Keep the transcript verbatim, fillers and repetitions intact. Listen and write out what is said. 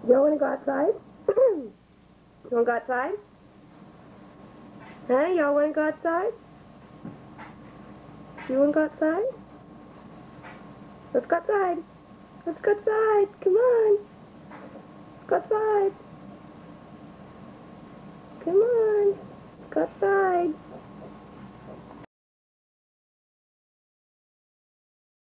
Y'all want to go outside? You want to go outside? Huh? Y'all want to go outside? You want to go outside? Let's go outside. Let's go outside. Come on. Let's go outside. Come on. Let's go outside.